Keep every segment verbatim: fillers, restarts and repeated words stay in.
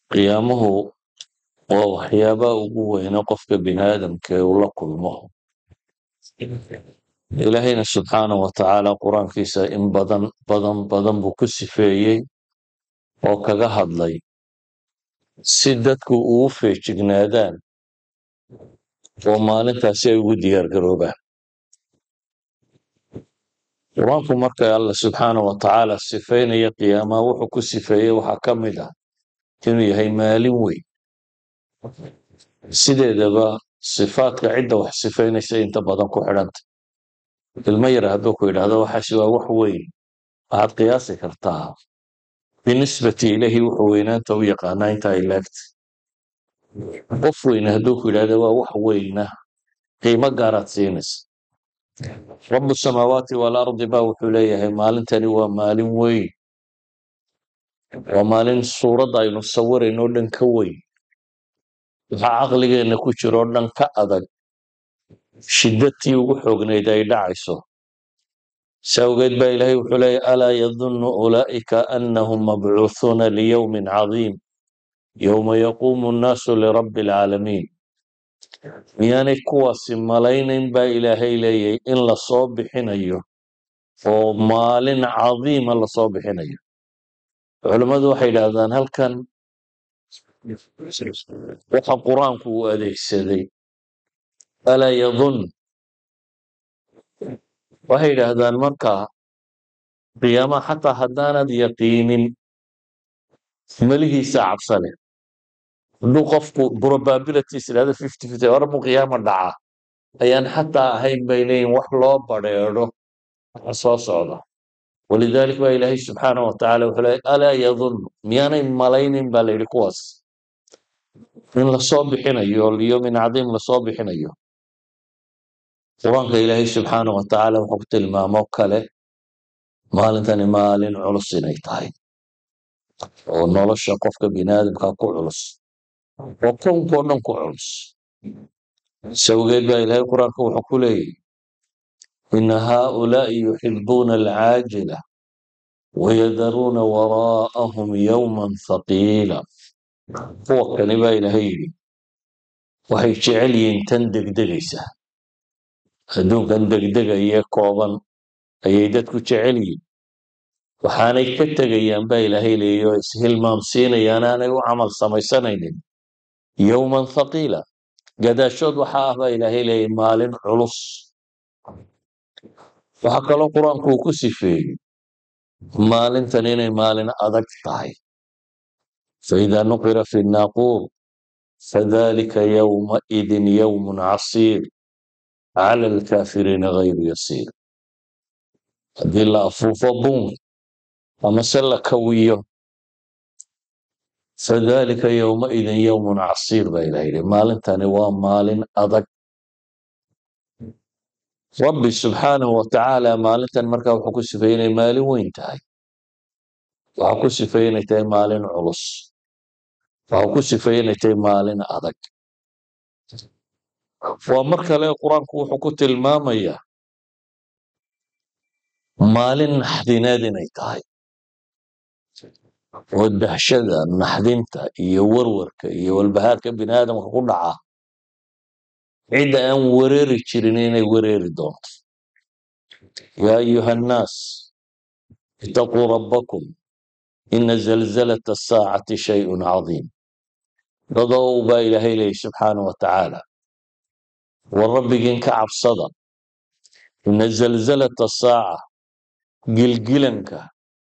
qiyaamuhu waa waxyaabaha ugu weyna qofka biniaadamka ee uu la kulmo. ilaahayna subxaanahu wa tacaala qur-aankiisa in badan badan badan buu ku sifeeyey oo kaga hadlay si dadku ugu feejignaadaan oo maalintaasi ay ugu diyaar garoobaan. qur-aanku marka alla subxaanahu wa tacaala sifeynaya qiyaamaha wuxuu ku sifeeyey waxaa ka mid ah inuu yahay maalin weyn. sideedaba sifaadka cidda wax sifeynaysa inta badan ku xidhanta. ilmo yar hadduu ku yidhaahdo waxaasi waa wax weyn, waxaad qiyaasi kartaa binisbati ilahi wuxuu weynaanta u yaqaanaa inta ay laagta. qof weyn hadduu ku yidhahdo waa wax weyna, qiimo gaaraad siinaysa. rabu samaawaati waalardi ba wuxuu leeyahay maalintani waa maalin weyn, waa maalin suuradda aynu sawirayno o dhan ka weyn, waxaa caqligeenna ku jiro o dhan ka adag, shiddatii ugu xoognayd ay dhacayso. si awgeed baa ilaahay wuxuu leeyahy alaa yadunnu ulaa'ika annahum mabcuuhuuna liyowmin cadiim yowma yaquumu nnaasu lirabbi alcaalamiin. miyaanay kuwaasi malaynayn baa ilaahay leeyahy in la soo bixinayo oo maalin cadiima lasoo bixinayo. culammadu waxay yidhaahdaan halkan waxa qur-aanku uu adeegsaday alaa yadun, waxay yidhaahdaan markaa qiyaamaha xataa haddaanad yaqiinin melihiisa cabsane. hadduu qofku probabilities idhahdo fifty fifty hore buu qiyaama dhacaa ayaan xataa ahayn bay leeyihin wax loo badheedho waxa soo socda. walidalik baa ilaahay subxaanahu wa tacaala wuxuu leeyahy alaa yadunnu, miyaanay malaynin baa la yidhi kuwaas in lasoo bixinayo liyowmin cadiim lasoo bixinayo. qur-aanka ilaahay subxaanahu wa tacaala wuxuu ku tilmaamo kale maalintani maalin culus inay tahay oo nolosha qofka biniaadamka ku culus oo kownkao dhan ku culus. sawgeed baa ilaahay qur-aanka wuxuu ku leeyahy ina haaulaa'i yuxibuuna alcaajila wayadaruuna waraa'ahum yowman haqiila. kuwa kani baa ilaahay yidhi waxay jecel yihiin tan degdegaysa. adduunkan degdegaya kooban ayay dadku jecel yihiin, waxaanay ka tegayaan baa ilaahay leeyahy oo ishilmaamsiinayaan aanay u camal samaysanaynin yowman haqiila. gadaashood waxaa ah baa ilaahay leeyahy maalin culus. waxaa kaloo qur-aanku uu ku sifeeyey maalintan inay maalin adag tahay. faidaa nuqira fi naaquur fadalika yowmaidin yowmun casiir cala alkaafiriina gayru yasiir. haddii la afuufo buun ama se la kawiyo fadalika yowmaidin yowmun casiir baa ilaha yidhi maalintani waa maalin adag. rabbi subxaanahu wa tacaala maalintan markaa wuxuu ku sifeeyey inay maalin weyn tahay, waxaa ku sifeeyey inay tahay maalin culus, waxaa ku sifeeyey inay tahay maalin adag. waa mar kale qur-aanku wuxuu ku tilmaamayaa maalin naxdineed inay tahay oo dahshada naxdinta iyo warwarka iyo walbahaarka biniaadamka ku dhaca cidda aan wereeri jirin inay wereeri doonto. yaa ayuha annaas itaquu rabbakum ina zalzalata asaacati shayun cadiim. dadow baa ilaahay leeyay subxaanahu wa tacaala war rabbigiin ka cabsada. ina zalzalata asaaca, gilgilanka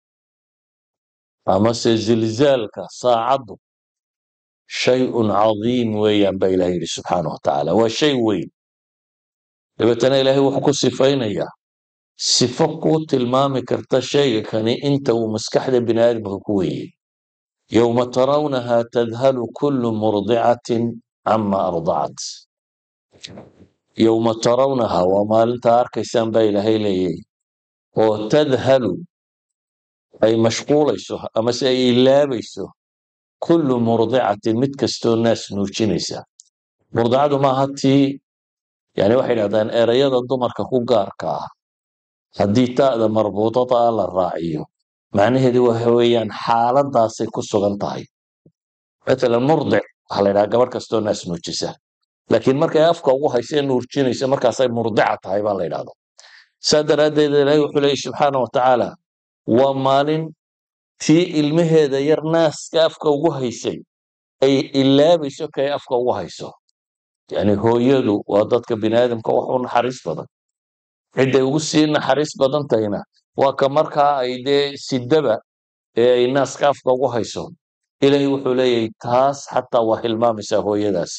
amase zilzaalka saacaddu shay-un cadiim weeyaan baa ilahay yidhi subxaanahu wa tacaala, waa shay weyn. dabeetana ilaahay wuxuu ku sifaynayaa sifo ku tilmaami karta shayga kani inta uu maskaxda biniaadamka ku weeyey. yowma tarawnaha tadhalu kullu murdicatin cama ardacat. yowma tarawnaha waa maalintaa arkaysaan baa ilaahay leeyay oo tadhalu ay mashquulayso amase ay ilaabayso kullu murdicatin mid kastoo naas nuujinaysa. murdicadu maaha tii, yani waxay dhahdaan erayada dumarka ku gaarka ah haddii ta'da marbuutada ah la raaciyo macnaheedu waxa weeyaan xaaladaasay ku sugan tahay. مثلا مرضع waxaa la yidhaha gabadh kastoo naas nuujisa laakiin markay afka ugu haysee nuurjinaysa markaasay murdica tahay baa la yidhahda saa daraaddeed ilaahay wuxuu leeyahy subxaana wa tacaala waa maalin tii ilmaheeda yar naaska afka ugu haysay ay ilaabayso kay afka ugu hayso yani hooyadu waa dadka bini aadamka wax u naxariis badan ciday ugu sii naxariis badan tahayna waa ka markaa ay dee sidaba ee ay naaska afka ugu hayso ilaahay wuxuu leeyahay taas xataa waa hilmaamaysaa hooyadaasi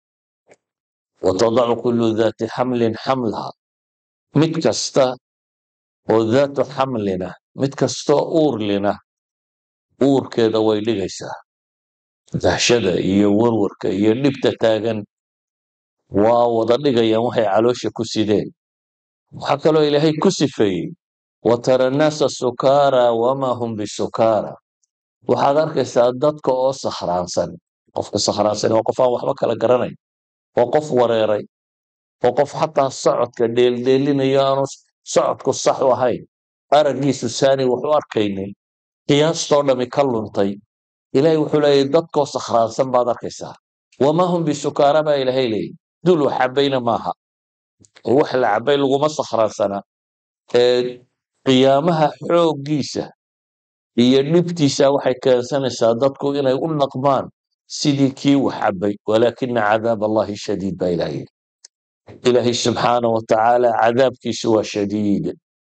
watadacu kullu daati xamlin xamlaha mid kasta oo daatu xamlina mid kastoo uurlina uurkeeda way dhigaysaa dahshada iyo warwarka iyo dhibta taagan waa wada dhigayaan waxay caloosha ku sideen waxaa kaloo ilaahay ku sifeeyey watara annaasa sukaara wamaa hum bisukaara waxaad arkaysaa dadka oo sakhraansan qofka sakhraansan waa qof aan waxba kala garanayn waa qof wareeray waa qof xataa socodka dheeldheelinayo aanu socodku sax u ahayn araggiisu saani wuxu arkaynin qiyaastoo dhami ka luntay ilaahay wuxuu leeyahy dadkoo sakhraansan baad arkaysaa wamaa hum bisukaara baa ilaahay leeyahy dul wax cabayna maaha oo wax la cabay laguma sakhraansana ee qiyaamaha xooggiisa iyo dhibtiisa waxay keensanaysaa dadku inay u naqmaan sidii kii wax cabay walaakina cadaab allahi shadiid baa ilaahay ilaahay subxaana wa tacaala cadaabkiisu waa shadiid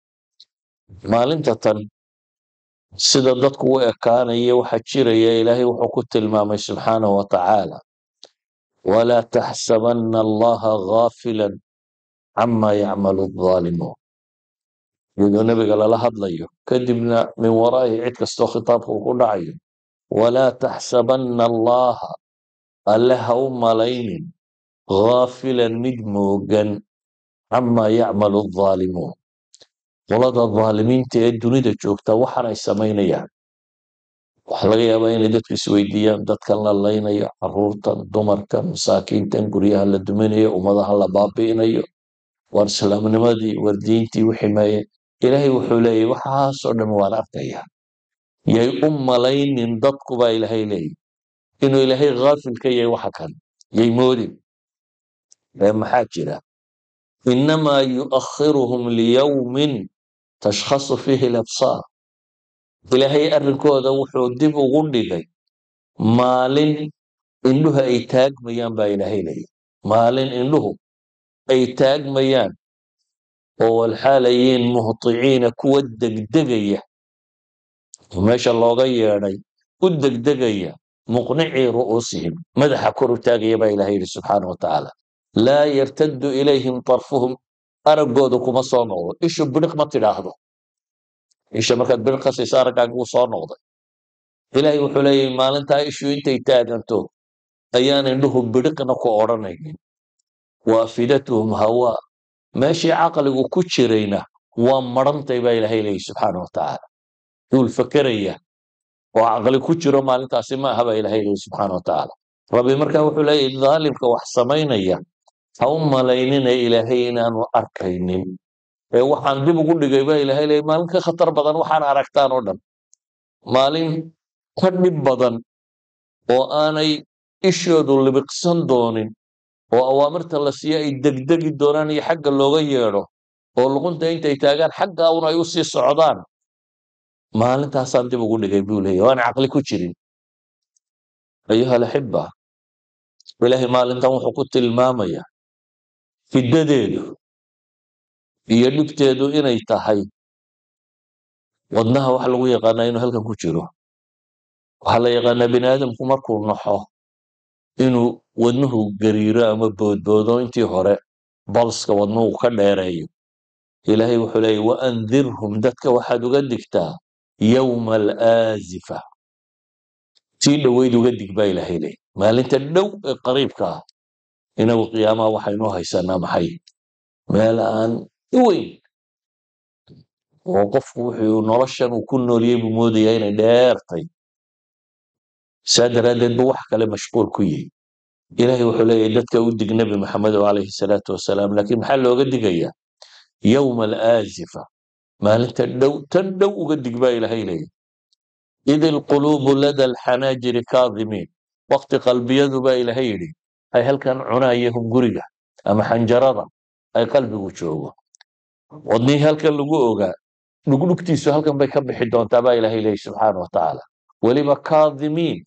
maalinta tan sida dadku u ekaanaya waxa jiraya ilaahay wuxuu ku tilmaamay subxaana wa tacaala walaa taxsabanna allaha gaafilan cama yacmalu aalimuun iyadoo nebiga lala hadlayo kadibna min waraahi cid kastoo khitaabka uu ku dhacayo walaa taxsabanna allaha alle ha u malaynin gaafilan mid moogan cama yacmalu aalimuun qolada aalimiinta ee dunida joogta waxaan ay samaynayaan waxaa laga yaabaa inay dadku isweydiiyaan dadkan la laynayo caruurtan dumarkan masaakiintan guryaha la duminayo ummadaha la baabi'inayo war islaamnimadii war diintii wixii maye ilaahay wuxuu leeyahy waxaasoo dhan waan arkaya yay u malaynin dadku baa ilaahay leeyahy inuu ilaahay haafil ka yahay waxa kan yay moodin ee maxaa jira inamaa yuakhiruhum liyawmin tashkhasu fiihi alabsaar ilaahay arrinkooda wuxuu dib ugu dhigay maalin indhuhu ay taagmayaan baa ilaahay leeyahy maalin indhuhu ay taagmayaan oo walxaalayiin muhticiina kuwa degdegaya oo meesha looga yeedhay u degdegaya muqnicii ru'uusihim madaxa kor u taagaya baa ilaahay yidhi subxaana wa tacaala laa yartaddu ilayhim tarfuhum araggooda kuma soo noqdo ishu bidhiq ma tidhaahdo isha markaad bidhiq ka siiso araggaaga wuu soo noqday ilaahay wuxuu leeyahay maalintaa ishu intay taaganto ayaan indhuhu bidhiqna ku odhanaynin waafidatuhum hawaa meeshii caqligu ku jirayna waa marantay baa ilaahay leeyahy subxaana wa tacaala duul fakeraya oo caqli ku jiro maalintaasi ma aha baa ilaahay leeyahy subxaana wa tacaala rabbi markaa wuxuu leeyahy dhaalimka wax samaynaya ha u malaynina ilaahay inaanu arkaynin ee waxaan dib ugu dhigay baa ilaahay leeyahy maalin ka khatar badan waxaan aragtaan oo dhan maalin ka dhib badan oo aanay ishoodu libiqsan doonin oo awaamirta la siiyo ay degdegi doonaan iyo xagga looga yeedho oo luqunta intay taagaan xagga un ay u sii socdaan maalintaasaan dib ugu dhigay buu leeyahy waan caqli ku jirin ayuha alaxiba ilaahay maalintan wuxuu ku tilmaamaya fiddadeedu iyo dhibteedu inay tahay wadnaha waxa lagu yaqaanaa inuu halkan ku jiro waxaa la yaqaanaa bini aadamku markuu naxo inuu wadnuhu gariiro ama boodboodo intii hore balska wadnuhu ka dheereeyo ilaahay wuxuu leeyahy waandirhum dadka waxaad uga digtaa yowma alaazifa tii dhoweyd uga dig baa ilaahay leeyahy maalinta dhow ee qariibka ah inagu qiyaamaha waxaynuu haysanaa maxay meel aan u weyn oo qofku wuxuu noloshan uu ku nooliyey buu moodayaa inay dheertay saa daraaddeed bu wax kale mashquul ku yihi ilaahay wuxuu leeyahy dadka u dig nebi maxamed calayhi salaatu wasalaam laakiin maxaa looga digayaa yowma alaazifa maalinta dhow tan dhow uga dig baa ilaahay leeyahy id ilquluubu lada alxanaajiri kaadimiin waqti qalbiyadu baa ilaahay yidhi ay halkan cunayahum guriga ama xanjarada ay qalbigu joogo wadnihii halkan lagu ogaa dhugdhugtiisu halkan bay ka bixi doontaa baa ilaahay leeyahy subxaana wa tacaala weliba kaadimiin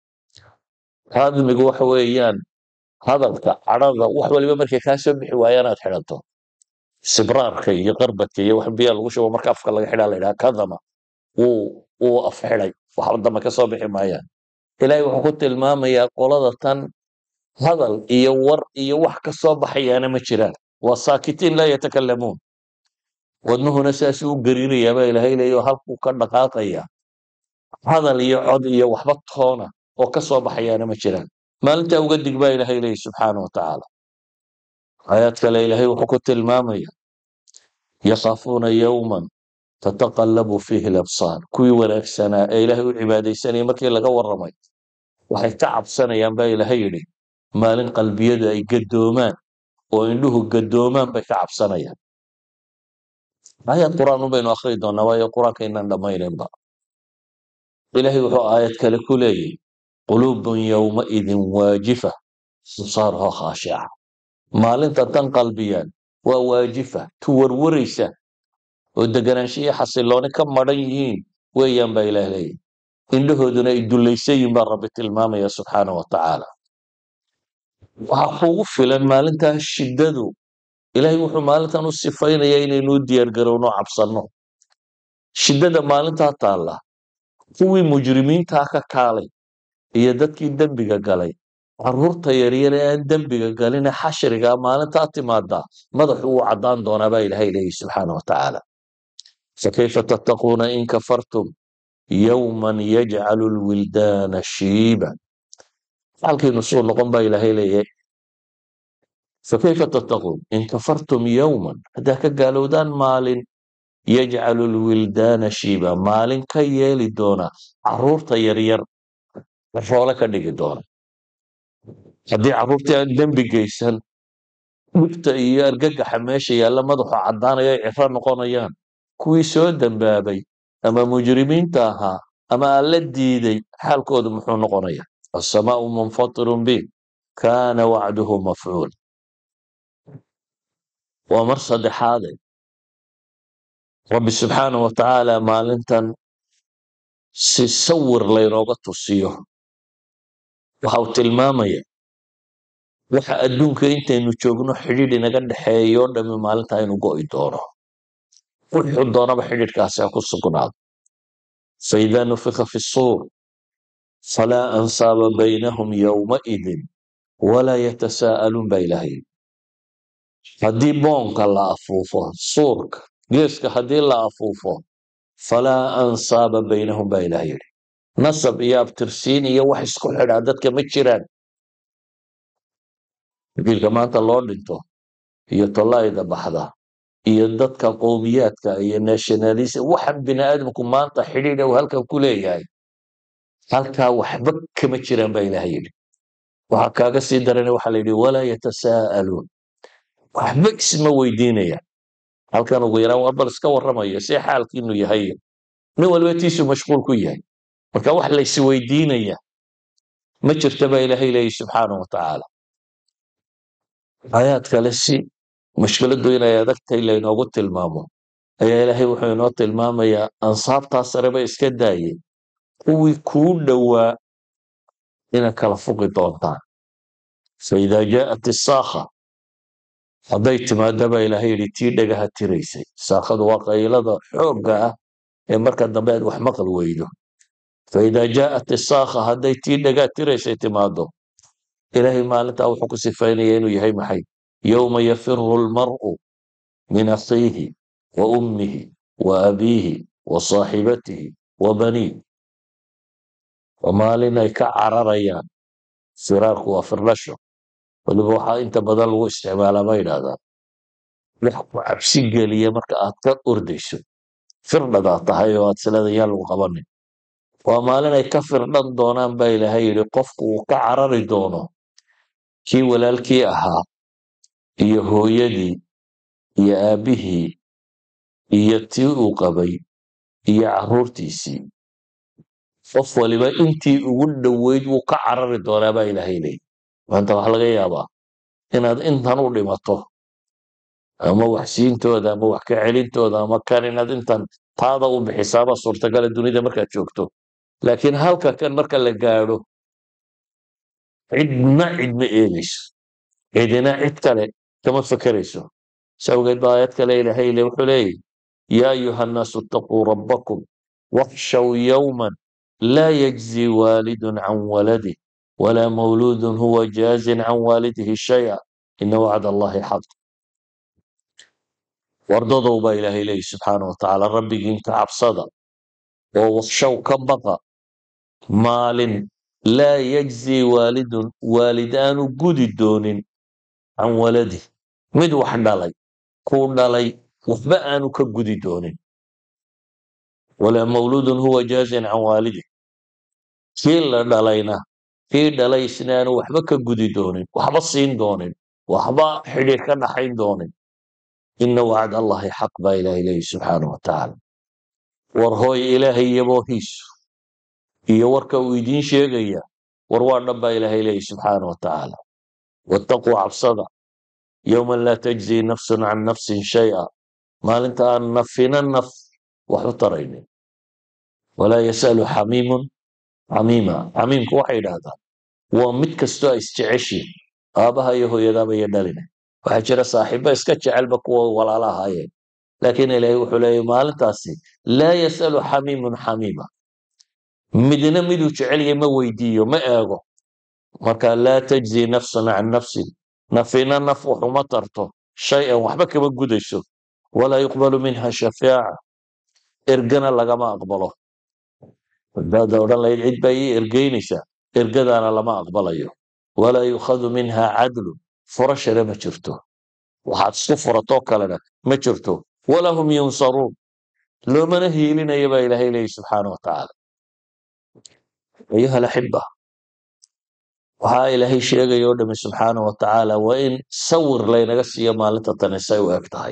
kaadimigu waxa weeyaan hadalka cadhada wax waliba markay kaa soo bixi waayaan aad xidhanto sibraarka iyo qarbadka iyo wax biyaa lagu shubo marka afka laga xidhaa la yidhaha kadama wuu wuu afxidhay wax dambe ka soo bixi maayaan ilaahay wuxuu ku tilmaamayaa qolada tan hadal iyo war iyo wax ka soo baxayaana ma jiraan waa saakitiin laa yatakalamuun wadnuhuna saasuu u gariirayaa baa ilaahay leeyo halkuu ka dhaqaaqaya hadal iyo cod iyo waxba toona oo ka soo baxayaana ma jiraan maalintaa uga dig baa ilaahay leeyahy subxaana wa tacaala aayaad kale ilaahay wuxuu ku tilmaamaya yakhaafuuna yowman tataqallabu fiihi labsaar kuwii wanaagsanaa ee ilaahay u cibaadaysanayay markii laga warramay waxay ka cabsanayaan baa ilaahay yidhi maalin qalbiyadu ay gadoomaan oo indhuhu gadoomaan bay ka cabsanayaan aayad qur-aan un baynu akhri doonaa waayo qur-aanka inaan dhammaynaynba ilaahay wuxuu aayad kale ku leeyahy quluubun yowmaidin waajifa absaaruhaa khaashica maalinta tan qalbiyaan waa waajifa tu warwaraysa oo deganaansho iyo xasilooni ka madhan yihiin weeyaan baa ilaah leeyahy indhahooduna ay dullaysan yihiin baa rabbi tilmaamaya subxaana wa tacaala waxaa kugu filan maalintaa shiddadu ilaahay wuxuu maalintan u sifaynayaa inaynuu diyaargarowno cabsanno shiddada maalintaa taalla kuwii mujrimiintaa ka kaalay iyo dadkii dembiga galay carruurta yaryar ee aan dembiga galina xashriga maalintaa timaadaa madaxu uu caddaan doonaa baa ilaahay leeyahy subxaana wa tacaala fakayfa tattaquuna in kafartum yowman yajcalu lwildaana shiiba xaalkiinu suu noqon baa ilaahay leeyahay fakayfa tattaquun in kafartum yowman haddaa ka gaalowdaan maalin yajcalu lwildaana shiiba maalin ka yeeli doona carruurta yaryar roole ka dhigi doona haddii carruurtii aan dembi geysan dhibta iyo argagaxa meesha yaalla madaxu caddaanayo ay ciro noqonayaan kuwii soo dembaabay ama mujrimiinta ahaa ama alla diiday xaalkoodu muxuu noqonaya asamaau munfatirun bi kaana wacduhu mafcuul waa mar saddexaade rabbi subxaana wa tacaala maalintan si sawir laynooga tusiyo waxa uu tilmaamaya waxa adduunka intaynu joogno xidhiidh inaga dhexeeyo dhammi maalintaa inuu go'i doono wuxuu doonaba xidhiidhkaasi ha ku sugnaado faidaa nufika fi suur falaa ansaaba baynahum yowmaidin walaa yatasaa'aluun baa ilaahay haddii boonka la afuufo suurka geeska haddii la afuufo falaa ansaaba baynahum baa ilaah yidhi nasab iyo abtirsiin iyo wax isku xidhaa dadka ma jiraan wiilka maanta loo dhinto iyo tollayda baxda iyo dadka qowmiyaadka iyo nationalism waxan bini aadamku maanta xidhiidha uu halkan ku leeyahay halkaa waxba kama jiraan baa ilaah yidhi waxaa kaaga sii darana waxaa la yidhi walaa yatasaa'aluun waxba isma weydiinayaan halkan ugu yaraan waa bal iska warramayo see xaalkiinu yahay nin waliba tiisu mashquul ku yahay marka wax la isweydiinaya ma jirta baa ilaahay leeyahy subxaana wa tacaala aayaad kale si mushkiladdu inay adagtahay laynoogu tilmaamo ayaa ilaahay wuxuu inoo tilmaamayaa ansaabtaa sareba iska daayay kuwii kuu dhowaa inaad kala fuqi doontaan faidaa jaa'at isaakha hadday timaada baa ilaahay yidhi tii dhagaha tiraysay saakhadu waa qaylada xoogga ah ee marka dambe aad wax maqal weydo faidaa jaa'at isaakha hadday tii dhagaha tiraysay timaado ilaahay maalintaa wuxuu ku sifaynaya inuu yahay maxay yowma yafiru almar'u min akhiihi wa ummihi wa abiihi wa saaxibatihi wa baniih waa maalin ay ka cararayaan firaarku waa firdhasho waliba waxaa inta badan lagu isticmaalaa ma yidhaahdaan wax ku cabsi geliya marka aad ka ordayso firdhadaad tahay oo aad silada yaan lagu qabanin waa maalin ay ka firdhan doonaan baa ilaahay yidhi qofku uu ka carari doono kii walaalkii ahaa iyo hooyadii iyo aabbihii iyo tii uu qabay iyo carruurtiisii qof waliba intii ugu dhoweyd wuu ka carari doonaa baa ilaahay leeyahy maanta waxa laga yaabaa inaad intan u dhimato ama wax siintooda ama wax ka celintooda ama kan inaad intan taada u bixisaaba suurtagala dunida markaad joogto laakiin halka kan marka la gaadho cidna cid ma eegayso cidina cid kale kama fakerayso sawgeed baa aayad kale ilaahay le wuxuu leeyahy yaa ayuha annaasu itaquu rabbakum wakhshaw yowman laa yajzi waalidun can waladih walaa mawluudun huwa jaazin can waalidihi shaya ina wacd allahi xaq wardadow baa ilaahay leeyahy subxaana wa tacaala rabbigiin ka cabsada oo wakhshaw ka baqa maalin laa yajzi waalidun waalid aanu gudi doonin can waladih mid wax dhalay kuu dhalay waxba aanu ka gudi doonin walaa mawluudun huwa jaazin can waalidih kii la dhalayna kii dhalay isna aanu waxba ka gudi doonin waxba siin doonin waxba xidhiir ka dhaxayn doonin ina wacd allahi xaq baa ilaahay leeyahy subxaana wa tacaala war hooy ilaahay yaboohiisu iyo warka uu idiin sheegaya war waa dhan baa ilaahay leeyahy subxaana wa tacaala wattaquu cabsada yowman laa tajzi nafsun can nafsin shaya maalinta aan nafina naf wax u taraynin walaa yasalu xamiimun xamiima xamiimku waxay yidhaahdaan waa mid kastoo ay isjeceshiin aabaha iyo hooyadaaba iyo dhalina waxaa jira saaxiibo iska jecelba kuwa walaala ahaayeen laakiin ilaahay wuxuu leeyahy maalintaasi laa yasalu xamiimun xamiima midna miduu jecelyahay ma weydiiyo ma eego marka laa tajzi nafsun can nafsin nafina naf waxuma tarto shay-an waxba kama gudayso walaa yuqbalu minha shafaaca ergana lagama aqbalo hadaad odhan lahayd cid baa ii ergeynaysaa ergadaana lama aqbalayo walaa yukhadu minha cadlun furashana ma jirto waxaad isku furatoo kalena ma jirto walaa hum yunsaruun loomana hiilinaya baa ilaahay leeyahy subxaana wa tacaala ayuha alaxiba waxaa ilaahay sheegaya o dhami subxaana wa tacaala waa in sawir laynaga siiyo maalinta tani say u eg tahay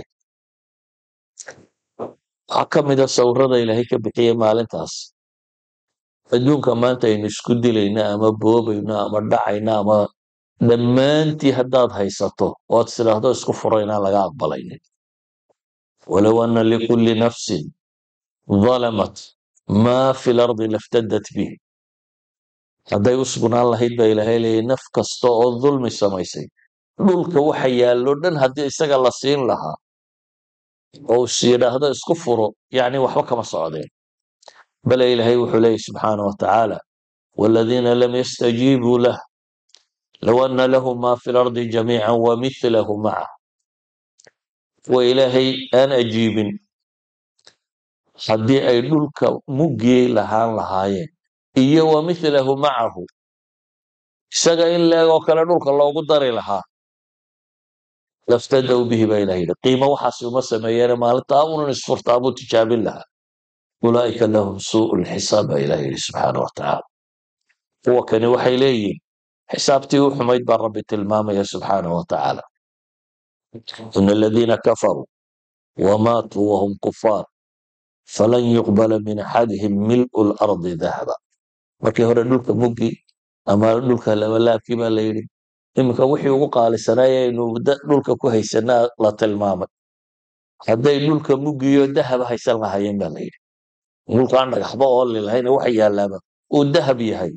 waxaa ka mida sawirada ilaahay ka bixiyey maalintaas adduunka maanta aynu isku dilayna ama boobayno ama dhacayna ama dhammaantii haddaad haysato oad tidhaahdo isku furo inaan laga aqbalaynin walow ana likulli nafsin dalamat maa fi lardi laftadat bih hadday u sugnaan lahayd baa ilaahay leeyahy naf kasta oo dulmi samaysay dhulka waxa yaallo dhan haddii isaga la siin lahaa oo is yidhaahdo isku furo yacni waxba kama socdeen bale ilaahay wuxuu leeyahy subxaana wa tacaala waaladiina lam yastajiibuu lah low ana lahu ma fi lardi jamiica wamilahu macah kuwa ilaahay aan ajiibin haddii ay dhulka muggiyey lahaan lahaayeen iyo wamilahu macahu isaga in leegoo kale dhulka loogu dari lahaa laftadow bihi baa ilaha yidhi qiimo waxaasi uma sameeyeene maalintaa unan isfurtaa buu tijaabin lahaa ulaa'ika lahum suu'u lxisaab baa ilaha yidhi subxaana wa tacaala kuwa kani waxay leeyihin xisaabtii u xumayd baa rabbi tilmaamaya subxaana wa tacaala ina aladiina kafaruu wamaatuu wahum kufaar falan yuqbala min axadihim mil'u lardi dahaba markii hore dhulka muggi ama dhulka labalaabkii baa la yidhi iminka wixii ugu qaalisanaaya aynu dhulka ku haysanaa la tilmaamay hadday dhulka muggiyo dahaba haysan lahaayeen baa la yidhi dhulkaan dhagaxba ooli lahayna waxa yaalaaba uu dahab yahay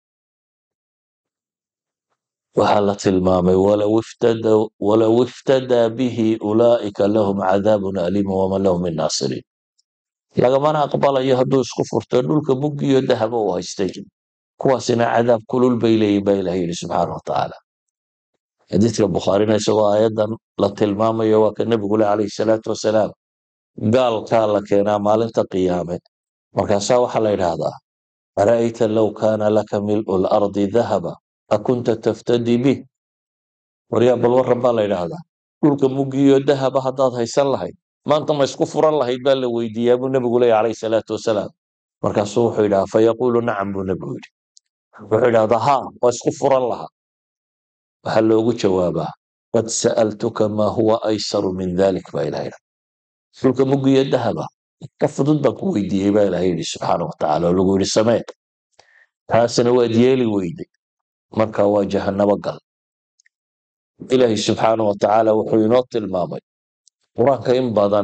waxaa la tilmaamay walow iftadaa bihi ulaa'ika lahum cadaabun aliima waman lahum min naasiriin lagamana aqbalayo hadduu isku furto dhulka muggiyo dahaba uu haystay kuwaasina cadaab kulul bay leeyihin baa ilaha yidhi subxaana wa tacaala xadiidka bukhaarina isagoo aayadan la tilmaamayo waa ka nebigu leh calayhi salaatu wasalaam gaalkaa la keenaa maalinta qiyaame markaasaa waxaa la yidhaahdaa ara'ayta low kaana laka mil'u lardi dahaba akunta taftadi bih waryaa bal warran baa la yidhaahdaa dhulka muggiyo dahaba haddaad haysan lahayd maanta ma isku furan lahayd baa la weydiiyaa buu nebigu leeya calayhi salaatu wasalaam markaasuu wuxuu yidhahaa fayaquulu nacam buu nebigu yidhi wuxuu yidhahdaa haa waa isku furan lahaa waxaa loogu jawaabaa qad sa'altuka maa huwa aysaru min dalik baa ilaha yidhi dhulka muggiyo dahaba ka fudud baan ku weydiiyey baa ilaha yidhi subxaana wa tacaala oo lagu yidhi samee taasina waad yeeli weyday marka waa jahannabo gal. ilaahay subxaana wa tacaala wuxuu inoo tilmaamay qur-aanka in badan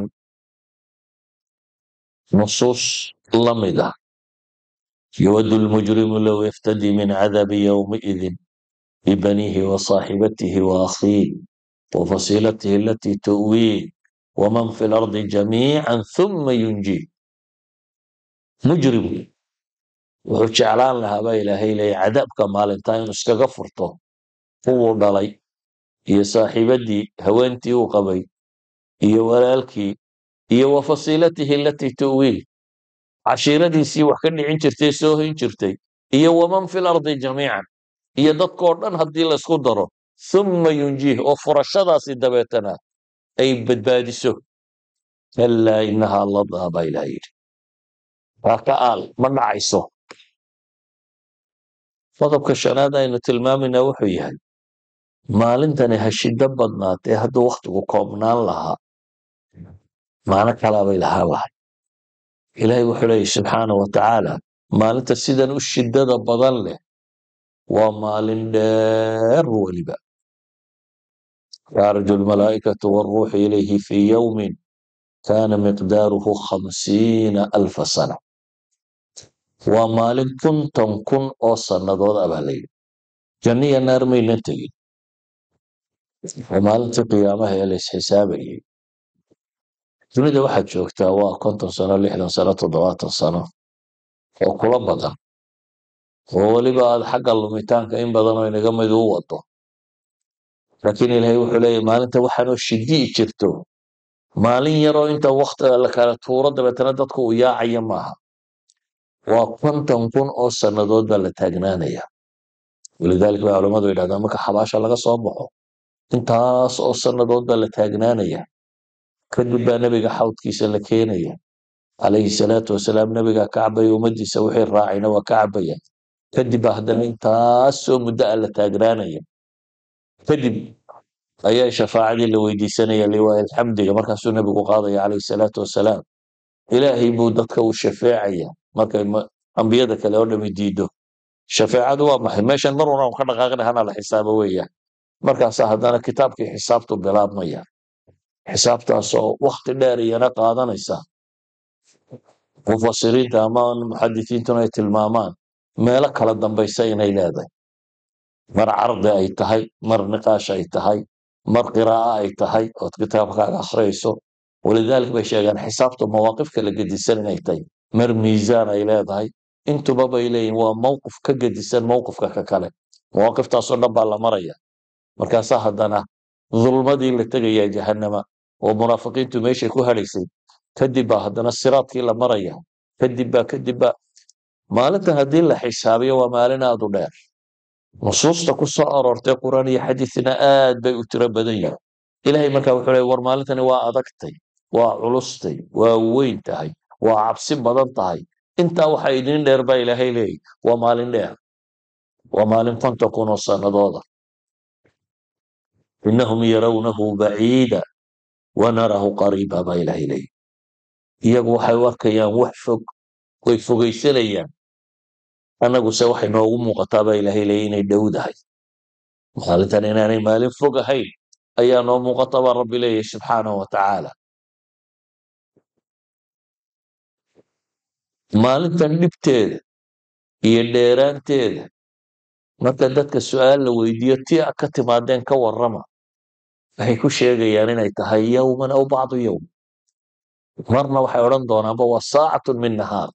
nusuus la mid ah. yawadu lmujrimu low yaftadi min cadabi yowmiidin bibaniihi wasaaxibatihi waakhiih wafasiilatihi alatii tu'wiih waman fi lardi jamiican huma yunjiih. mujrim wuxuu jeclaan lahaa baa ilaahay leeya cadaabka maalintaa inuu iskaga furto kuwuu dhalay iyo saaxiibadii haweentii uu qabay iyo walaalkii iyo wafasiilatihi alatii tu'wiih cashiiradiisii wax ka dhicin jirtay soo hin jirtay iyo waman fi lardi jamiican iyo dadkoo dhan haddii laysku daro uma yunjiih oo furashadaasi dabeetana ay badbaadiso. kalaa inahaa ladaa baa ilaah yidhi waa ka aal ma dhacayso. qodobka shanaad aynu tilmaamayna wuxuu yahay maalintani ha shiddo badnaatee hadduu wakhtigu koobnaan lahaa macno kalaabay lahaan lahay. ilaahay wuxuu leeyahy subxaana wa tacaala maalinta sidan u shiddada badan leh waa maalin dheer weliba. taarju lmalaa'ikatu wاlruuxu ilayhi fii yowmin kaana miqdaaruhu khamsiina alfa sana. waa maalin kuntan kun oo sannadood abaa layidhi. janniya naar maynan tegin. waa maalintii qiyaamaha ee la isxisaabayay. dunida waxaad joogtaa waa konton sano lixdan sano toddobaatan sano oo kula badan oo weliba aad xagga lumitaanka in badan oo inaga mid u wado. laakiin ilaahay wuxuu leeyahy maalinta waxaanoo shidii jirto maalin yaroo inta waktiga la kala tuuro dabeetana dadku u yaacaya maaha. waa konton kun oo sannadood baa la taagnaanaya. walidaalika baa culammadu yidhahdaan marka xabaasha laga soo baxo intaas oo sannadood baa la taagnaanaya. kadib baa nebiga xawdkiisa la keenaya calayhi salaatu wasalaam. nebiga ka cabaya ummadiisa wixii raacayna waa ka cabaya. kadib baa haddana intaasoo muddo a la taagnaanaya. kadib ayaa shafaacadii la weydiisanaya liwaa alxamdiga markaasuu nebigu qaadaya calayhi salaatu wasalaam. ilaahay buu dadka u shafeecaya markay ambiyada kale oo dhami diido. shafeecadu waa maxay? meeshan mar una ka dhaqaaqina hana la xisaabo weeyaan. markaasaa haddana kitaabkii xisaabtu bilaabmaya. xisaabtaasoo wakti dheer iyana qaadanaysa. mufasiriinta ama muxadisiintuna ay tilmaamaan meelo kala dambaysa inay leedahay. mar cardi ay tahay, mar niqaash ay tahay, mar qiraa'a ay tahay ood kitaabkaaga akhriyayso. walidaalika bay sheegaan xisaabtu mawaaqif kala gedisan inay tahay. mar miisaan ay leedahay. intuba bay leeyihin waa mowqif ka gedisan mowqifka ka kale. mawaaqiftaasoo dhan baa la maraya. markaasaa haddana dulmadii la tegaya jahannama oo munaafiqiintu meeshay ku hadhaysay. kadib baa haddana siraadkii la maraya. kadib baa kadib baa maalintan haddii la xisaabiyo waa maalin aad u dheer. nusuusta ku soo aroortay quraan iyo xadiisna aad bay u tiro badan yihiin. ilaahay markaa wuxuu leeyahy war maalintani waa adagtay, waa culustay, waa weyn tahay, waa cabsi badan tahay. intaa waxa idin dheer baa ilaahay leeyahy waa maalin dheer. waa maalin konton kun oo sannadooda. inahum yarawnahu baciida wanarahu qariiba baa ilaahay leeyahy. iyagu waxay u arkayaan wax fog, way fogaysanayaan. annaguse waxay noogu muuqataa baa ilaahay leeyahy inay dhowdahay. maalintan inaanay maalin fog ahayn ayaa noo muuqata baa rabbi leeyahy subxaanahu wa tacaala. maalintan dhibteeda iyo dheeraanteeda marka dadka su-aal la weydiiyo tii a ka timaadeen ka warrama waxay ku sheegayaan inay tahay yowman aw bacdu yowm. marna waxay odhan doonaanba waa saacatun min nahaar.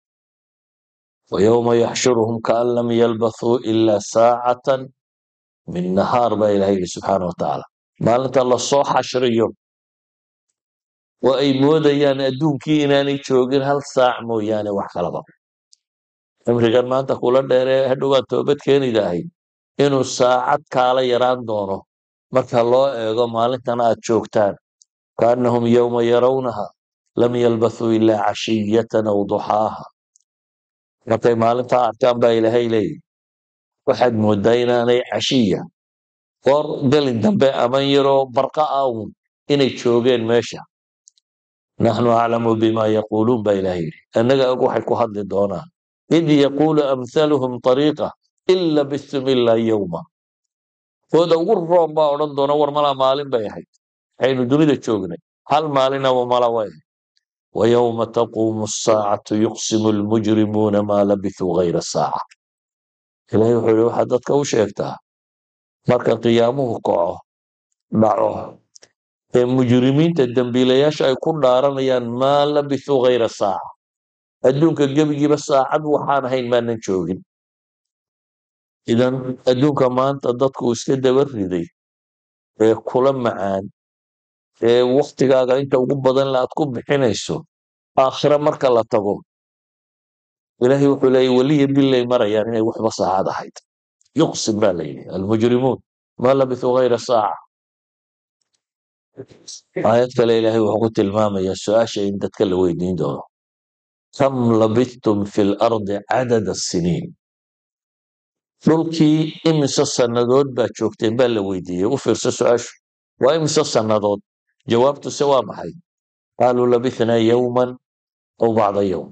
ويوم يحشرهم كأن لم يلبثوا إلا ساعة من نهار با إلهي سبحانه وتعالى. maalinta la soo xashriyo waa ay moodayaan adduunkii inaanay joogin hal saac mooyaane wax kalaba. cimrigan maanta kula dheeree hadhowaad toobad keenidahay inuu saacad kaala yaraan doono marka loo eego maalintan aad joogtaan. kaannahum yowma yarawnaha lam yalbathuu ilaa cashiyatan aw duxaaha. markay maalintaa arkaan baa ilaahay leeyahy waxaad moodaa inaanay cashiya goor gelin dambe aman yaroo barqa awn inay joogeen meesha. naxnu aclamu bima yaquuluun baa ilaahay yidhi annaga og waxay ku hadli doonaan. id yaquulu amhaluhum طariiqa in labistum ilaa yowma. kooda ugu roon baa odhan doona war malaa maalin bay ahayd aynu dunida joognay, hal maalinaba mala way ahayd. wayowma taquumu asaacatu yuqsimu lmujrimuuna maa labithuu gayra saaca. ilahay wuxuu yihi waxaad dadka u sheegtaa marka qiyaamuhu kaco dhaco ee mujrimiinta dembiilayaasha ay ku dhaaranayaan maa labithuu gayra saaca, adduunka gebigiiba saacad waxaan ahayn maanan joogin. idan adduunka maanta dadku iska daba riday ee kula macaan ee waktigaaga inta ugu badan la aad ku bixinayso, aakhira marka la tago ilaahay wuxuu leeyahy weliya bilay marayaan inay waxba saacad ahayd. yuqsim baa la yidhi almujrimuun maa labithuu gayra saaca. aayad kale ilaahay wuxuu ku tilmaamayaa su-aasha in dadka la weydiin doono kam labithtum fi lardi cadada siniin. dhulkii imise sannadood baa joogteen baa la weydiiyey. u fiirso su-aashu waa imise sannadood, jawaabtuse waa maxay? qaaluu labithnaa yowman aw bacda yowm.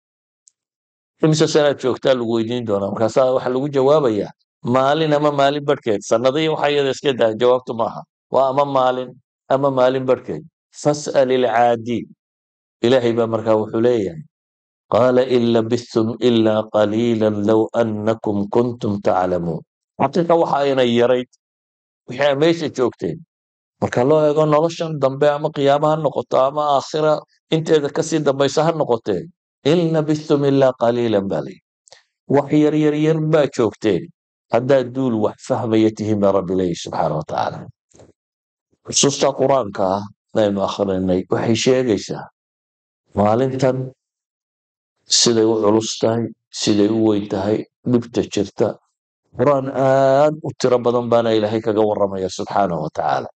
imise sanaad joogtaa lagu weydiin doonaa, markaasaa waxaa lagu jawaabayaa maalin ama maalin barhkeed. sannadihii waxa iyada iska daa, jawaabtu maaha, waa ama maalin ama maalin barhkeed. fas'al ilcaadiin. ilaahay baa markaa wuxuu leeyahay qaala in labithtum ilaa qaliila low annakum kuntum taclamuun. xaqiiqa waxa aynay yarayd wixii aa meesha joogteen marka loo eego noloshan dambe ama qiyaama ha noqoto ama aakhira inteeda kasii dambaysa ha noqotee, in labithtum ilaa qaliilan baa layidhi wax yar yar yar baa joogteen haddaad duul wax fahmaya tihiin baa rabbi leeyahy subxaana wa tacaala. xusuusta qur-aanka ah aynu akhrinay waxay sheegaysaa maalintan siday u culus tahay, siday u weyn tahay, dhibta jirta. qur-aan aad u tiro badan baana ilaahay kaga warramaya subxaanahu wa tacaala.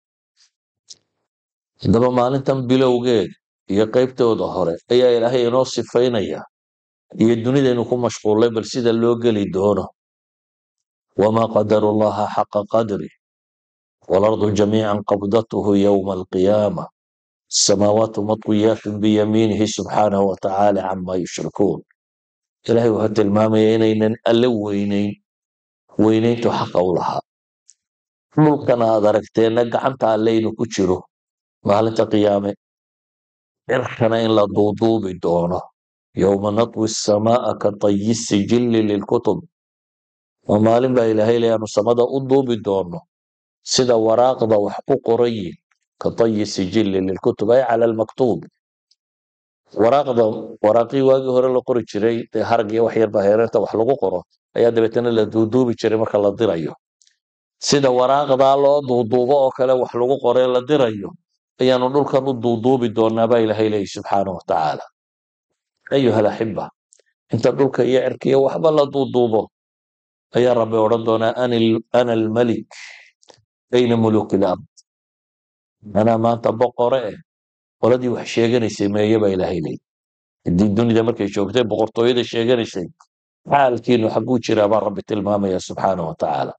haddaba maalintan bilowgeed iyo qaybtooda hore ayaa ilaahay inoo sifaynaya iyo dunidaynu ku mashquullay bal sida loo geli doono. wamaa qadaru llaha xaqa qadri waalardu jamiican qabdatuhu yowma alqiyaama asamaawaatu matwiyaatun biyamiinihi subxaanahu wa tacaala camaa yushrikuun. ilaahay wuxuu tilmaamaya inaynan alle weynayn weynayntu xaqa u lahaa. dhulkana aad aragteenna gacanta alle inuu ku jiro maalinta qiyaame, cirkana in la duuduubi doono. yowma natwi asamaa'a ka tayi sijilli lilkutub. waa maalin baa ilaahay le aanu samada u duubi doono sida waraaqda wax ku qoran yihin ka tayi sijilli lilkutub ay cala almaktuub. waraaqda waraaqii waagii hore la qori jiray dee harag iyo wax yarba heereerta wax lagu qoro ayaa dabeetana la duuduubi jiray marka la dirayo. sida waraaqdaa loo duuduubo oo kale wax lagu qoree la dirayo ayaanu dhulkan u duuduubi doonaa baa ilaahay leeyahy subxaanahu wa tacaala. ayuha alaxiba, inta dhulka iyo cirkiya waxba la duuduubo ayaa rabbi odhan doonaa ana almalik bayna muluki ilard. anaa maanta boqore eh qoladii wax sheeganaysay meeye baa ilaahay leeyahy. haddii dunida markay joogtay boqortooyada sheeganaysay xaalkiinu xagguu jiraa baa rabbi tilmaamaya subxaanahu wa tacaala.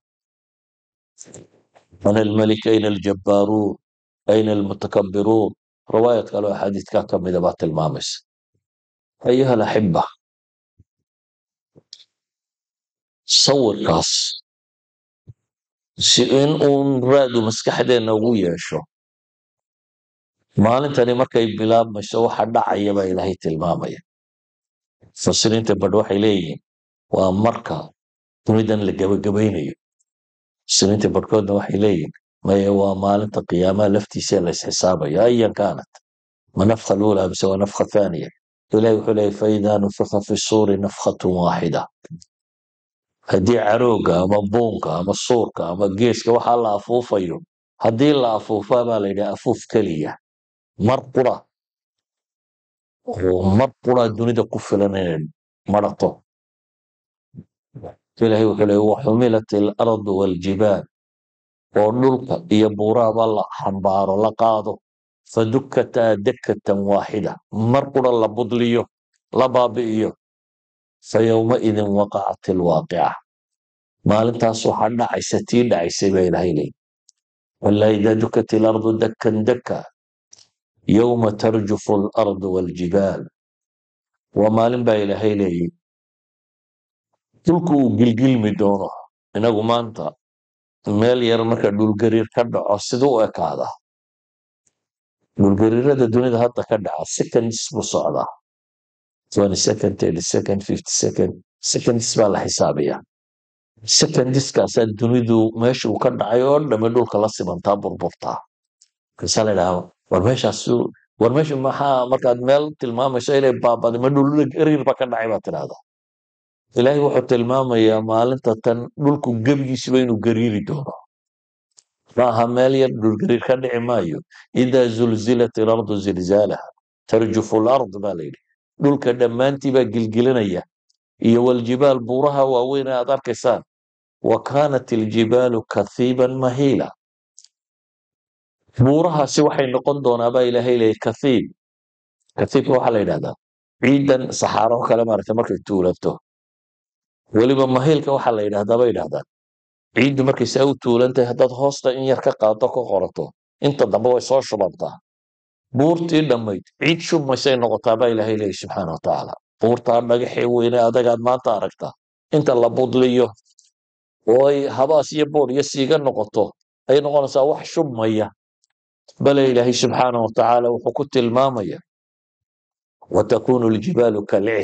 ana almalik ayna aljabaaruun ayna almutakabbiruun. riwaayad kale oo axaadiidkaa ka mida baa tilmaamaysa. ayuha alaxiba, sawirkaas si in uun raadu maskaxdeenna ugu yeesho maalintani markay bilaabmayso waxa dhacaya baa ilaahay tilmaamaya. mufasiriinta badh waxay leeyihiin waa marka dunidan la gebagabaynayo. mufasiriinta badhkoodna waxay leeyihiin maye waa maalinta qiyaamaha laftiisa la isxisaabayo ayan kaanat ma nafka luula mise waa nafka thaniya. ilahi wuxuu leeyahy faidaa nufika fi suuri nafkatun waaxida. haddii carooga ama buunka ama suurka ama geeska waxaa la afuufayo haddii la afuufaa baa la yidhi afuuf keliya mar qura oo mar qura dunida ku filan inay marato. ilahay wuxuu leeyahy waxumilat alardu waaljibaal. oo dhulka iyo buurahaba la xambaaro la qaado fadukataa dakatan waaxida mar qura la budliyo la baabi'iyo. fayowmaidin waqacat ilwaaqica. maalintaas waxaa dhacaysa tii dhacaysay baa ilaahay leeyahy walaa idaa dukat ilardu dakan daka yowma tarjufu alardu waaljibaal. waa maalin baa ilaahay leeyahy dhulku uu gilgilmi doono. Inagu maanta meel yar marka dhulgariir ka dhaco siduu u ekaada. dhulgariirada dunida hadda ka dhaca seconds buu socdaa. twenty second, thirty second, fifty second, seconds baa la xisaabiyaa. secondskaasaa dunidu meesha uu ka dhacay oo dhami dhulka la simantaa burburtaa. markaasaa la idhaahdaa war meeshaasu war meeshu maxaa markaad meel tilmaamayso inay baabada ma dhulgariir ba ka dhacay baad tidhahdaa. ilaahay wuxuu tilmaamayaa maalinta tan dhulku gebigiisuba inuu gariiri doono. maaha meel yar dhulgariir ka dhici maayo. idaa zulzilat ilardu zilzaalaha tarjufu lard baa la yidhi. dhulka dhammaantii baa gilgilinaya. iyo waljibaal buuraha waaweyn ee aad arkaysaan. wa kaanat iljibaalu kathiiban mahiila. buurahaasi waxay noqon doonaa baa ilaahay leeyahy kathiib. kathiibka waxaa la yidhahdaa ciidan saxaaro kale maaragtay markay tuulanto. weliba mahiilka waxaa la yidhahdaa bay yidhahdaan ciiddu markay saa u tuulantahay haddaad hoosta in yar ka qaado ka qorato inta dambe way soo shubantaa. buurtii dhammayd ciid shubmaysay noqotaa baa ilaahay leeyahy subxaana watacaala. buurtaa dhagaxee weyne adagaad maanta aragtaa inta la budliyo oo ay habaas iyo boor iyo siiga noqoto ay noqonaysaa wax shubmaya. bale ilaahay subxaana watacaala wuxuu ku tilmaamaya watakunu ljibaalu kalcih.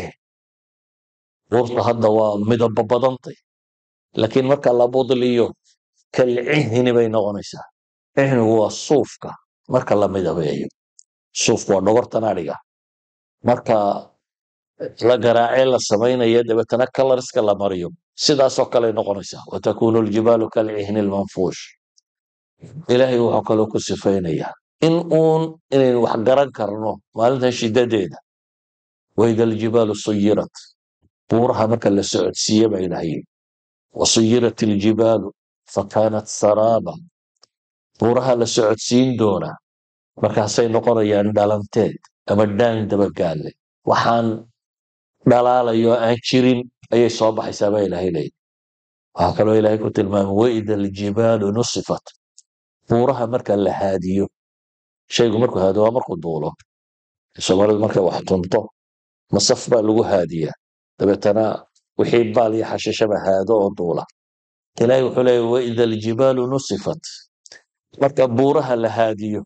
buurta hadda waa midabo badantay laakiin marka la budliyo kalcihni bay noqonaysaa. cihnigu waa suufka marka la midabeeyo. suufku waa dhogortan adhiga marka la garaacee la samaynayo dabeetana colorska la mariyo sidaasoo kale noqonaysaa. watakunu ljibaalu kalcihni lmanfuush. ilaahay wuxuu kaloo ku sifaynayaa in uun inaynu wax garan karno maalintan shidadeeda. waida aljibaalu suyirat. buuraha marka la socodsiiye baa ilaahay wasuyirat iljibaalu fakaanat saraaba. buuraha la socodsiin doonaa markaasay noqonayaan dhalanteed ama dhaan dabagaalle. waxaan dhalaalayo aan jirin ayay soo baxaysaa baa ilaahay leeyahy. waxaa kaloo ilaahay ku tilmaamay waida aljibaalu nusifat. buuraha marka la haadiyo. shaygu markuu haado waa markuu duulo. soomaalidu markay wax tunto masaf baa lagu haadiyaa dabeetana wixii baal iyo xashishaba haado oo duula. ilaahay wuxuu leeyahy waida aljibaalu nusifat. marka buuraha la haadiyo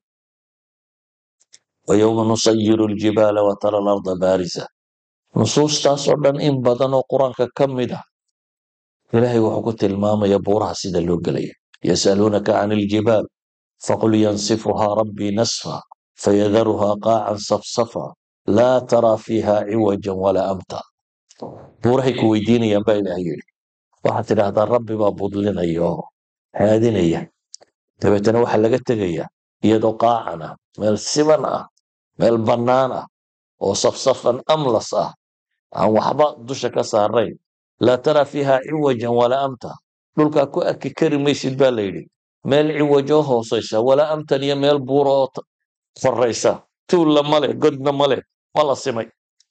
wayowma nusayiru ljibaala watara alarda baarisa. nusuustaasoo dhan in badan oo qur-aanka ka mid ah ilaahay wuxuu ku tilmaamaya buuraha sida loo gelaya. yasaluunaka can iljibaal faqul yansifuhaa rabbii nasfa fayadaruhaa qaacan safsafa laa taraa fiiha ciwajan walaa amta. buurahay ku weydiinayaan baa ilaahay yidhi. waxaad tidhaahdaa rabbi baa budlinaya oo haadinaya dabeetana waxaa laga tegaya iyadoo qaacan ah meel siban ah meel bannaan ah oo safsafan amlas ah aan waxba dusha ka saarayn. laa taraa fiiha ciwajan walaa amta. dhulkaa ku arki kari maysid baa la yidhi meel ciwajoo hoosaysa walaa amtan iyo meel buura oo faraysa. tuulla ma leh godna ma leh ma la simay.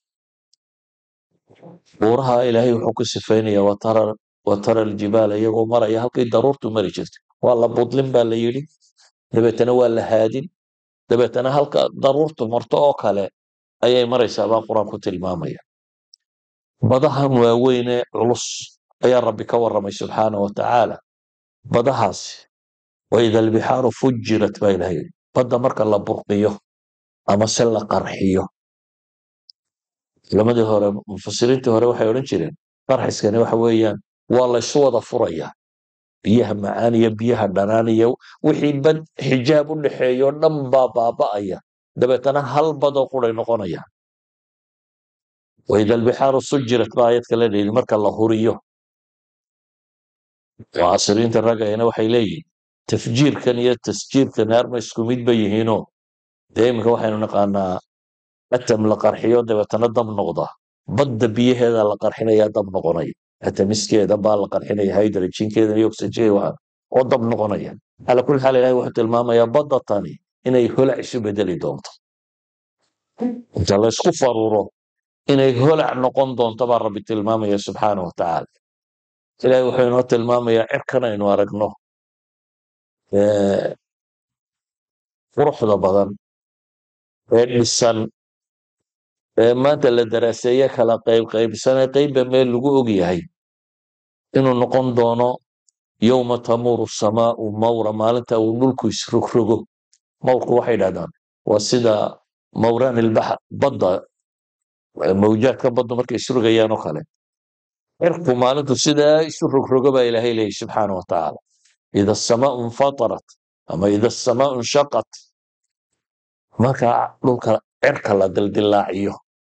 buuraha ilaahay wuxuu ku sifaynaya watara aljibaala iyagoo maraya halkii daruurtu mari jirtay. waa la budlin baa la yidhi dabeetana waa la haadin dabeetana halka daruurtu marto oo kale ayay maraysaa baa qur-aan ku tilmaamaya. badahan waaweyne culus ayaa rabbi ka waramay subxaana watacaala. badahaasi waida albixaaru fujirat baa ilahay yidhi. badda marka la burqiyo ama se la qarxiyo. culamadii hore mufasiriintii hore waxay odhan jireen qarxiskani waxa weeyaan waa laysu wada furayaa. biyaha macaan iyo biyaha dhanaan iyo wixii bad xijaab u dhexeeyo dhan baa baaba'aya dabeetana hal badoo quray noqonaya. waida albixaaru sujirat baa ayad kale leeyihi marka la huriyo. mucaasiriinta ragayana waxay leeyihin tafjiirkan iyo tasjiirkan arma isku mid ba yihiinoo dee iminka waxaynu naqaanaa atam la qarxiyo dabeetana dab noqda. badda biyaheeda la qarxinaya dab noqonaya. atamiskeeda baa la qarxinaya hydrogenkeeda iyo oxygen oo dab noqonaya. ala kulli xaal ilahay wuxuu tilmaamayaa badda tani inay holac isu bedeli doonto. inta la isku faruuro inay holac noqon doonto baa rabbi tilmaamaya subxaana watacaala. ilahay wuxuu inoo tilmaamayaa cirkan aynu aragno quruxda badan ee dhisan ee maanta la daraaseeye kala qayb qaybsane qaybba meel lagu og yahay inuu noqon doono yowma tamuru samaau mawra, maalinta uu dhulku isrogrogo. mawrku waxay dhahdaan waa sida mawraan ilbaxar, badda mawjaadka baddu markay isrogayaan oo kale. cirku maalintu sidaa isu rogrogo baa ilaahay leeyahy subxaana wa tacaala. ida asamaau infatarat ama ida asamaau inshaqat, marka dhulka cirka la dildilaaciyo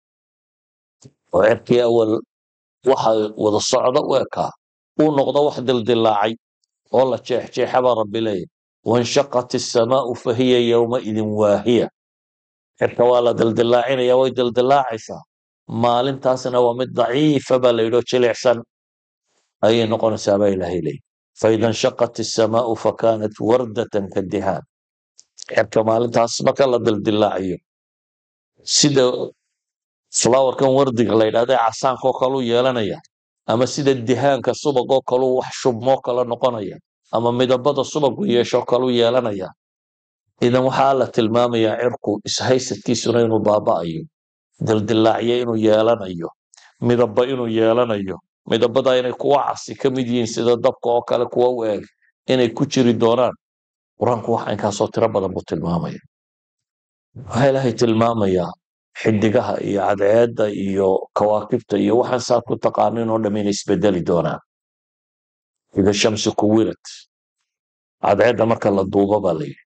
oo cirkii awal waxa wada socda u ekaa uu noqdo wax dildilaacay oo la jeexjeexa baa rabbi leeyahy. wainshaqat isamaau fahiya yowmaidin waahiya, cirka waa la dildilaacinaya, way dildilaacaysaa. maalintaasna waa mid daciifa baa la yidhi oo jilicsan ayay noqonaysaa baa ilaahay leeyahy. faida inshaqat isamaau fakanat wardatan kadihaan, cirka maalintaas marka la dildilaaciyo sida flowerkan wardiga la yidhahda casaanka oo kaleu yeelanaya, ama sida dihaanka subagoo kaleu wax shubmoo kala noqonaya, ama midabada subagu yeeshoo kaleu yeelanaya. idan waxaa la tilmaamayaa cirku ishaysadkiisuna inuu baaba'ayo, dildilaacyo inuu yeelanayo, midaba inuu yeelanayo, midabada inay kuwa casi ka mid yihiin sida dabka oo kale kuwa u eg inay ku jiri doonaan. qur-aanku waxa inkaasoo tiro badan buu tilmaamaya. waxaa ilaahay tilmaamayaa xidigaha iyo cadceedda iyo kawaakibta iyo waxaan saad ku taqaanin oo dham inay isbedeli doonaan. ida shamsi kuwirat, cadceedda marka la duubo baa layidhi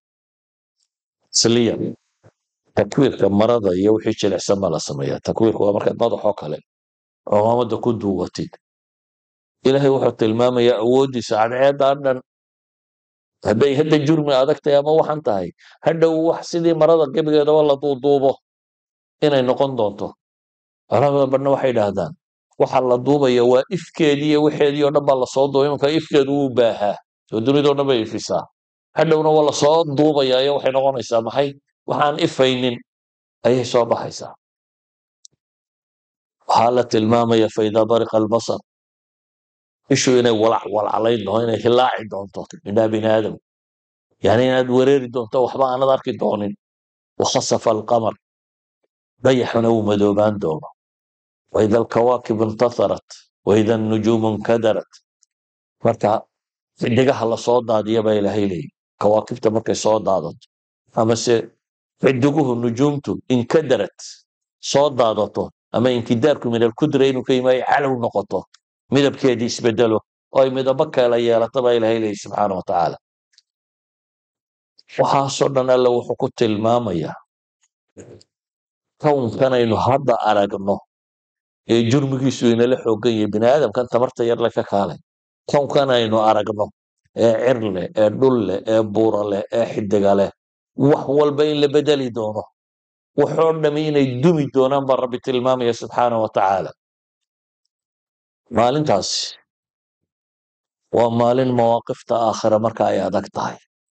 sliya takwiirka marada iyo wixii jilicsan baa la sameeyaa. takwiirka waa markaad madaxoo kale cumaamada ku duubatid. ilaahay wuxuu tilmaamayaa awooddiisa cadceeddaa dhan hadday hadda jurmi adagtahay ama waxan tahay, hadhow wax sidii marada gebigeedaba la duuduubo inay noqon doonto. culamada badhna waxay idhaahdaan waxa la duubaya waa ifkeedii iyo wixeedii oo dhan baa lasoo duubay. imanka ifkeedu wuu baahaa, soo dunidao dhan bay ifisaa. hadhowna waa lasoo duubayaa iyo waxay noqonaysaa maxay, waxaan ifaynin ayay soo baxaysaa. waxaa la tilmaamaya faida bariqa albasar, ishu inay walac walaclayn doonto, inay hilaaci doonto indhaha bini aadam, yani inaad wareeri doonto waxba aanad arki doonin. wakhasafa alqamar, dayaxuna uu madoobaan doono. waida alkawaakib intaharat waida annujuumu inkadarat, marka xidigaha lasoo daadiya baa ilaahay leeyahy kawaakibta markay soo daadato, amase xidiguhu nujuumtu inkadarat soo daadato, ama inkidaarku min alkudra inuu ka yimaayo calow noqoto, midabkeedii isbedelo oo ay midabo kala yeelato baa ilaahay leeyahy subxaana wa tacaala. waxaasoo dhan alla wuxuu ku tilmaamayaa kownkanaynu hadda aragno ee jurmigiisu inala xoogan yahay, bini aadamkan tamarta yar le ka kaalay. kownkan aynu aragno ee cir leh, ee dhul leh, ee buura leh, ee xidiga leh, wax walba in la bedeli doono, waxoo dhami inay dumi doonaan baa rabbi tilmaamaya subxaana wa tacaala. maalintaasi waa maalin mawaaqifta aakhira marka ay adag tahay.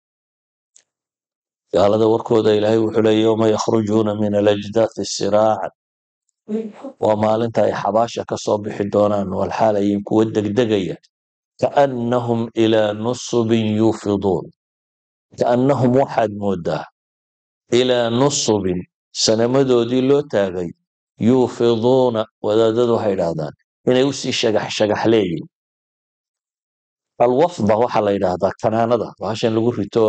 gaalada warkooda ilaahay wuxuu leeya yowma yakhrujuuna min alajdaati siraacan, waa maalinta ay xabaasha ka soo bixi doonaan walxaal ayin kuwa degdegaya. kaannahum ilaa nusubin yuufiduun, kaannahum waxaad moodaa ilaa nusubin sanamadoodii loo taagay, yuufiduuna wadaadadu waxay idhaahdaan inay usii shagax shagax leeyihin. alwafda waxaa la yidhaahdaa kanaanada, bahashan lagu rito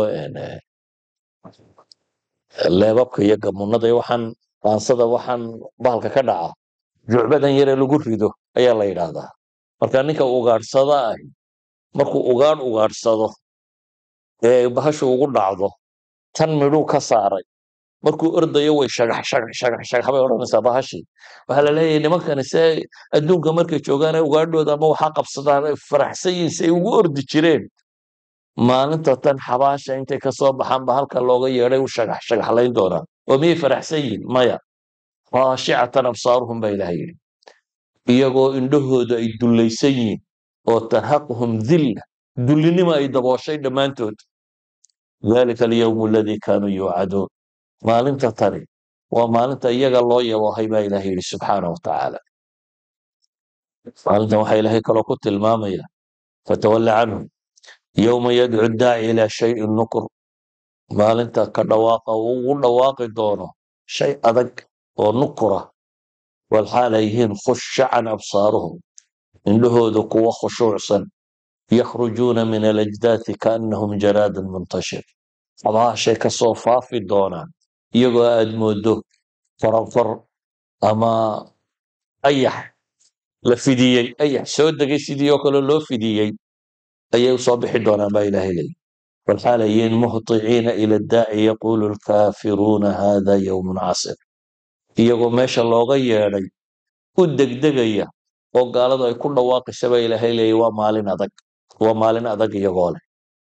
leebabka iyo gamunada iyo waxaan qaansada waxaan bahalka ka dhaca, jucbadan yare lagu rido ayaa la yidhaahdaa. marka ninka ugaadhsada ahi markuu ugaadh ugaadhsado ee bahashu ugu dhacdo, tan midhuu ka saaray, markuu ordayo way shagax shagax shagax shagax bay odhanaysaa bahashii. waxaa la leeyahay nimankani se adduunka markay joogaan ee ugaadhooda ama waxaa qabsadaan ay faraxsan yihiin si ay ugu ordi jireen, maalinta tan xabaasha intay ka soo baxaan ba halka looga yeedhay u shagax shagaxlayn doonaan. oo miyay faraxsan yihiin? maya. khaashicatan absaaruhum baa ilaha yidhi, iyagoo indhahooda ay dullaysan yihiin oo tarhaquhum dilla, dullinima ay dabooshay dhammaantood. dalika alyowmu aladii kaanuu yuucaduun, maalinta tani waa maalinta iyaga loo yaboohay baa ilaha yidhi subxaana wa tacaala. maalintan waxaa ilaahay kaloo ku tilmaamaya fatawalla canhum yowma yadcu daaci ilaa shayin nukur, maalinta ka dhawaaqa uu ugu dhawaaqi doono shay adag oo nukura, walxaal ay yihiin khushacan absaaruhum, indhahooda kuwa khushuucsan yakhrujuuna min alajdaati kaannahum jaraadun muntashir xabaashay ka soo faafi doonaan iyagoo aad moodo farafar ama ayax la fidiyey ayax soo degay sidii oo kale loo fidiyey ayay usoo bixi doonaan baa ilaahay leeyahy walxaalayiin muhطiciina ila daaci yaquulu lkaafiruuna hada yowmun casir iyagoo meesha looga yeedhay u degdegaya oo gaaladu ay ku dhawaaqaysa baa ilaahay leeyahy waa maalin adag waa maalin adag iyagoo leh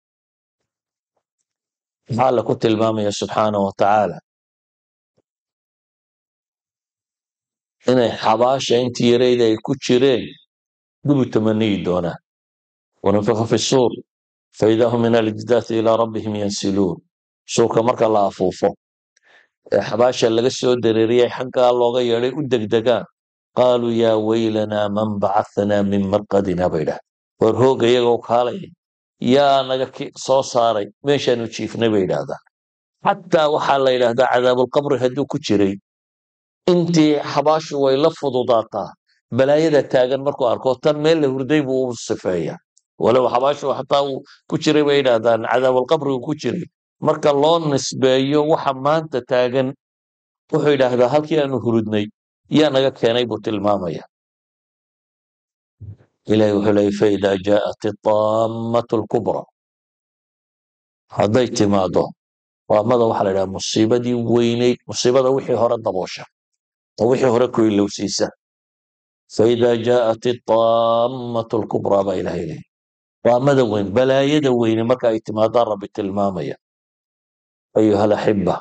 maxaa alla ku tilmaamaya subxaanahu watacaala inay xabaasha intii yarayda ay ku jireen dubu tamaniyi doonaan wanufika fi suur faidaa hum min aljdaati ilaa rabbihim yansiluun suurka marka la afuufo ee xabaasha laga soo dareeriyay xaggaa looga yeedhay u degdegaan qaaluu yaa weylanaa man bacahnaa min marqadina bay dhaha war hooga iyagoo kaalaya yaa naga soo saaray meeshaanu jiifnay bay idhaahdaan xataa waxaa la yidhaahdaa cadaabulqabri hadduu ku jiray intii xabaashu way la fududaataa balaayada taagan markuu arko tan meel la hurday buu u sifeeya walow xabaashu xataa uu ku jiray bay idhaahdaan cadaabulqabrigu ku jiray marka loo nisbeeyo waxa maanta taagan wuxuu yidhaahdaa halkii aanu hurudnay yaa naga keenay buu tilmaamaya ilahi wuxuu leeyay faidaa jaaءat iطaamatu lkubra hadday timaado waamada waxa la idhaha musiibadii weyneyd musiibada wixii hore daboosha oo wixii hore ku ilowsiisa faidaa jaaءat iطaamatu lkubra baa ilahay leeyay waamada weyn balaayada weyne marka ay timaadaan rabbi tilmaamaya ayuha alaxiba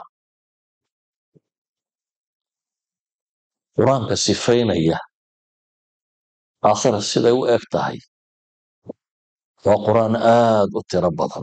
qur-aanka sifaynaya aakhira siday u eg tahay waa qur-aan aad u tiro badan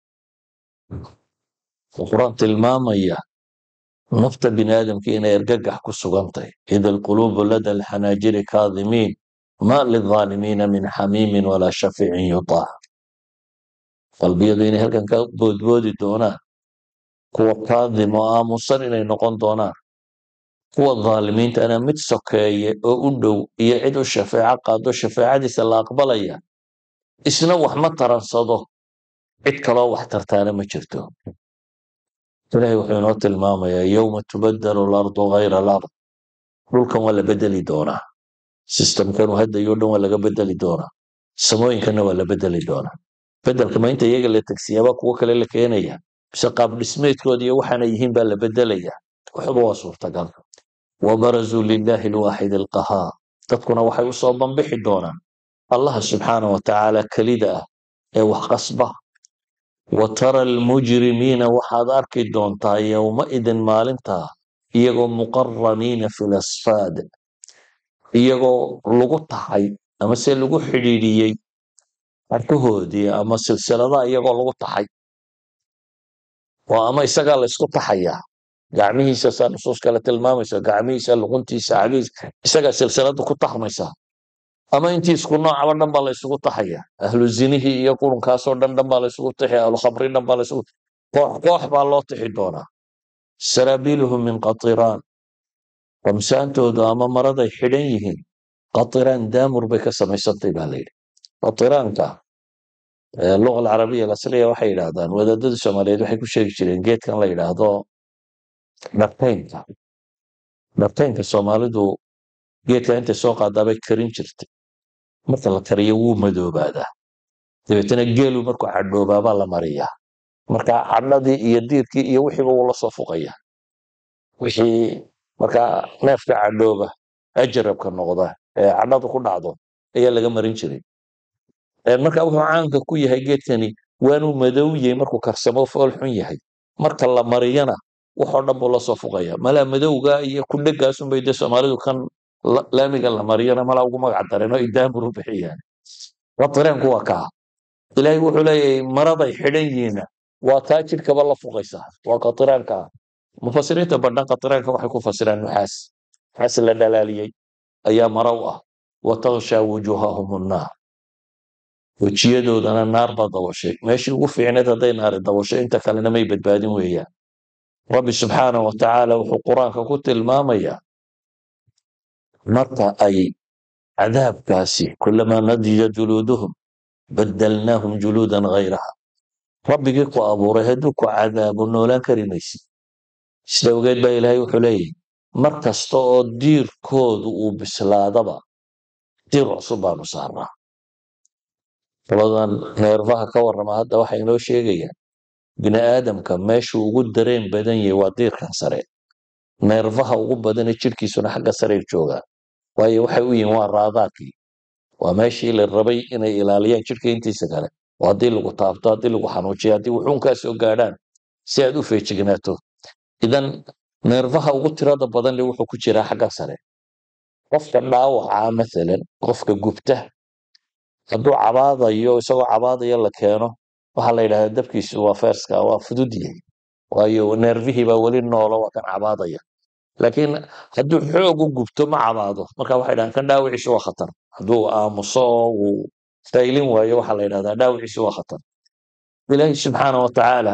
waa qur-aan tilmaamaya nafta bini aadamka inay argagax ku sugan tahay ida alquluubu lada alxanaajiri kaadimiin ma lilظaalimiina min xamiimin walaa shafiicin yutaac qalbiyadu inay halkan ka boodboodi doonaan kuwa kaadim oo aamusan inay noqon doonaan kuwa dhaalimiintana mid sokeeye oo u dhow iyo cid u shafeeco qaado shafeecadiisa la aqbalaya isna wax ma taransado cid kaloo wax tartaana ma jirto ilaahay wuxuu inoo tilmaamayaa yowma tubadalu alardu hayra alard dhulkan waa la bedeli doonaa sistamkanu haddayo dhan waa laga bedeli doonaa samooyinkanna waa la bedeli doonaa bedelka ma inta iyaga la tegsiyaaba kuwo kale la keenaya mise qaab dhismeedkooda iyo waxaana yihiin baa la bedelaya waxba waa suurtagal wabarazuu lilahi alwaaxid alqahaar dadkuna waxay u soo banbixi doonaan allaha subxaanah watacaala kelida ah ee wax qasba wa tara almujrimiina waxaad arki doontaa yowmaidin maalintaa iyagoo muqaraniina fi lasfaad iyagoo lagu taxay ama se lagu xidhiidhiyey arkahoodii ama silsiladaha iyagoo lagu taxay oo ama isagaa la isku taxayaa gacmihiisa saa nusuus kale tilmaamaysa gacmihiisa luquntiisa cagihiisa isagaa silsilada ku taxmaysa ama intii isku noocaba dhan baa la isugu taxaya ahlu zinihii iyo qurunkaasoo dhan dhan baa la isugu taxi ahlu khamri dhan baa la isugu koox koox baa loo tixi doonaa saraabiiluhum min qatiraan qamsaantoodu ama maraday xidhan yihiin qatiraan daamur bay ka samaysantay baa layidhi qatiraanka luga alcarabiya alasliya waxay yidhaahdaan wadaadadii soomaaliyeed waxay ku sheegi jireen geedkan la yidhaahdo dhartaynka dhartaynka soomaalidu geedka intay soo qaadaabay karin jirtay marka la kariyo wuu madoobaadaa dabeetana geelu markuu cadhoobaabaa la mariyaa marka cadhadii iyo diirkii iyo wixiiba wuu la soo fuqaya wixii markaa neefka cadhooba ajarabka noqda ee cadhadu ku dhacdo ayaa laga marin jiray marka wuxuu caanka ku yahay geedkani waanuu madowyahay markuu karsamo fool xun yahay marka la mariyana waxoo dhan buu la soo fuqaya malaa madowga iyo kudhegaasunbay dee soomaalidu kan laamiga la mariyana malaa ugu magac dareen oo idaamur u bixiyaan qatireenku waa kaa ilaahay wuxuu leeyahay maraday xidhan yihiina waa taa jidhkaba la fuqaysa waa qatiraanka mufasiriinta badhan qatiraanka waxay ku fasiraan nuxaas nuxaas la dhalaaliyey ayaa mara u ah watakshaa wujuuhahum nnaar wejiyadoodana naar baa dabashay meeshii ugu fiicneed hadday naari dabashay inta kalena may badbaadin weeyaan rabbi subxaanah watacaala wuxuu qur-aanka ku tilmaamayaa marka ay cadaabkaasi kulamaa nadija juluuduhum badalnaahum juluudan hayraha. rabbigii ku abuuray hadduu ku cadaabo noolaan kari maysid. sida ogeed baa ilaahay wuxuu leeyahy mar kasta oo diirkoodu uu bislaadaba diir cusub baanu saarnaa. qoladan neerfaha ka warrama hadda waxay inoo sheegayaan bini aadamka meeshuu ugu dareen badan yahay waa diirkan sare. neerfaha ugu badane jirhkiisuna xagga sarey joogaan, waayo waxay u yihiin waa raadaadkii, waa meeshii la rabay inay ilaaliyaan jirhka intiisa kale, oo haddii lagu taabto, haddii lagu xanuujiyo, haddii wuxuunkaa soo gaadhaan si aad u feejignaato. idan neerfaha ugu tirada badan le wuxuu ku jiraa xagga sare. qofka dhaawacaa maalan, qofka gubta hadduu cabaadayo, isagoo cabaadaya la keeno, waxaa la yidhahdaa dabkiisu waa feerska, waa fudud yahay, waayo neerfihii baa weli noolo, waa kan cabaadaya. laakiin hadduu xoog u gubto ma cabaado, marka waxay dhahaan kan dhaawiciisu waa khatar. hadduu aamuso oo uu faylin waayo, waxaa la yidhahdaa dhaawiciisu waa khatar. ilaahi subxaana wa tacaala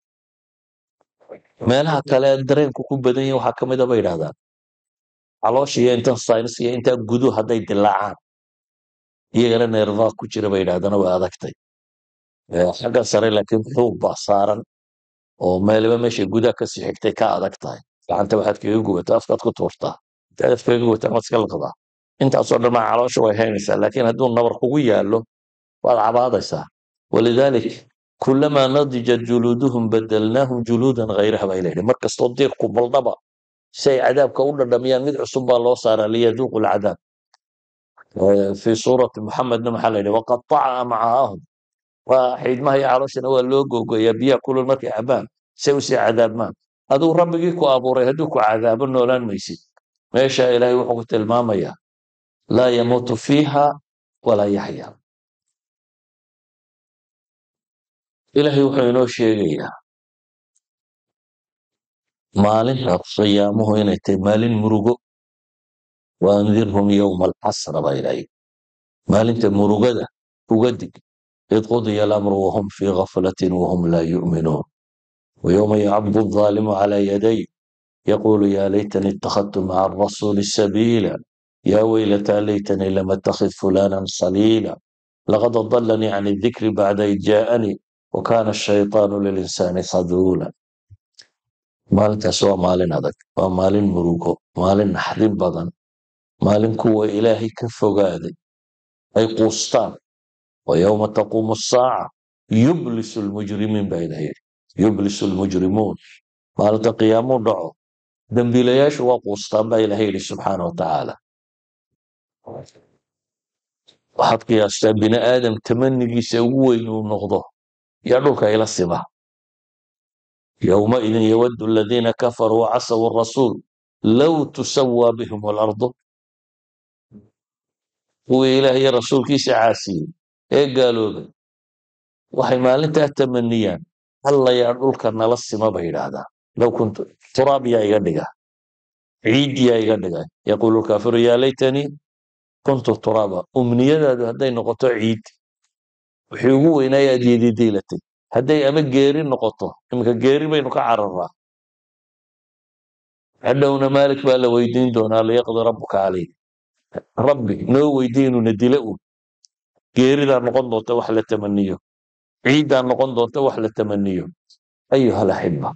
meelaha kale dareenku ku badan yahin waxaa ka mid a bay yidhahdaan caloosha iyo intan saynis iyo intaa gudu hadday dilaacaan, iyagana neerfaha ku jira bay yidhahdana way adagtay. xagga sare laakiin xuub baa saaran oo meeliba meeshay gudaha kasii xigtay ka adag tahay. gacanta waxaad kaga gubataa, afkaad ku tuurtaa, intaad kaga gubataa waad iska liqdaa. intaasoo dhan maa caloosha way haynaysaa, laakiin hadduu nabar kugu yaallo waad cabaadaysaa. walidaalik kulamaa nadijat juluuduhum badalnaahum juluudan hayraha baa ilahi mar kastoo diirku baldhaba si ay cadaabka u dhadhamiyaan mid cusub baa loo saaraa liyaduuqu lcadaab. fii suurati muxamedna maxaa la yidhi waqataca amcaahum, waa xiidmaha iyo calooshana waa loo googoyaa biyaha kulul markay cabaan say usii cadaabmaan. aduu rabbigii ku abuuray hadduu ku cadaabo noolaan maysid. meesha ilaahay wuxuu ku tilmaamayaa laa yamuutu fiiha walaa yaxya. ilaahay wuxuu inoo sheegayaa maalinta qiyaamuhu inay tahay maalin murugo. waandirhum yowma alxasra baa ilaahay maalinta murugada uga dig id qudiya alamru wahum fii gaflatin wahum laa yu'minuun wayowma yacabdu alظaalimu calaa yaday yaquulu yaa laytani ittakhadtu maca arasuuli sabiila yaa weylataa laytanii lam attakhid fulanan khaliila laqad adalanii can idikri bacda id jaa'anii wakaana ashayطaanu lilinsaani khaduula. maalintaas waa maalin adag, waa maalin murugo, maalin naxdin badan, maalin kuwa ilaahay ka fogaaday ay quustaan. wayowma taquumu asaaca yublisu lmujrimiin baa ilaha yidhi yublisu lmujrimuun. maalinta qiyaamuu dhaco dembiilayaashu waa quustaan baa ilaha yidhi subxaana wa tacaala. waxaad qiyaastaa bini aadam tamanigiisa ugu weyn uu noqdo yaa dhulka ila siba. yowmaidin yawadu aladiina kafaruu wacasaw rasuul low tusawaa bihim alardu. kuwii ilaah iyo rasuulkiisa caasiyey ee gaaloobay waxay maalintaa tamaniyaan alla yaa dhulka nala sima bay yidhaahdaan. low kuntu turaab yaa iga dhiga, ciid yaa iga dhiga. yaquulu lkaafiru yaa laytanii kuntu turaaba. umniyadaadu hadday noqoto ciid, wixii ugu weynaaye aad yeedidiilatay, hadday ama geeri noqoto, iminka geeri baynu ka cararaa, hadhowna maalik baa la weydiin doonaa liyaqdi rabbuka calayh. rabbi noo weydiin inuuna dila un. geeridaa noqon doonta wax la tamaniyo, ciiddaa noqon doonta wax la tamaniyo. ayuha alaxiba,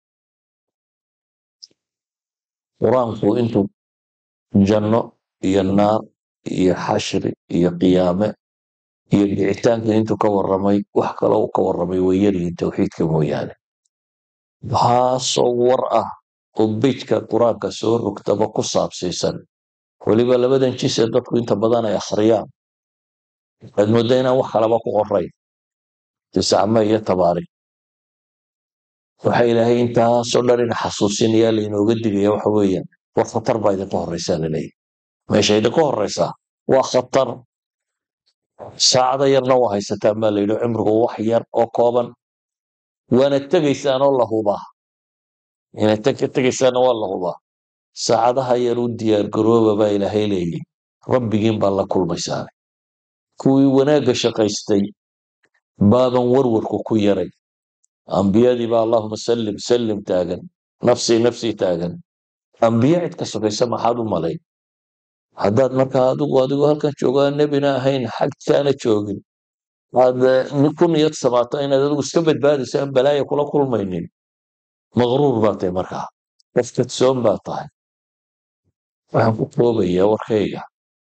qur-aanku intuu janno iyo naar iyo xashri iyo qiyaame iyo dhicitaanka intuu ka warramay, wax kale uu ka warramay way yaryihiin towxiidka mooyaane. waxaasoo war ah oo bejka qur-aanka soo rogtaba ku saabsiisan, weliba labadan jis ee dadku inta badan ay akhriyaan, waxaad mooddaa inaan wax kalaba ku qorayn, tiscame iyo tabaari. waxa ilaahay intaasoo dhan in xasuusinayaa lainooga digaya waxa weeyaan war khatar baa idinka horreysaa laleeyahy. meesha idinka horreysaa waa khatar. saacada yarna waa haysataan baa layidhi, cimrigu wax yar oo kooban, waana tegaysaanoo la hubaa. inaad tag ka tegaysaana waa la hubaa. saacadaha yar u diyaargarooba baa ilaahay leeyihi, rabbigiin baa la kulmaysaane. kuwii wanaagga shaqaystay baaban warwarku ku yaray. ambiyadii baa allahuma sallim sallim taagan, nafsii nafsii taagan. ambiya cid ka sokaysa maxaad u malayn? haddaad markaa adigu adigu halkan joogo aan nebina ahayn xagtaana joogin aad eh, ku niyad samaato inaad adigu iska badbaadayso aan balaaya kula kulmaynin maqruur baa tahay markaa qof kadsoon baa tahay waxaan ku koobayaa warkayga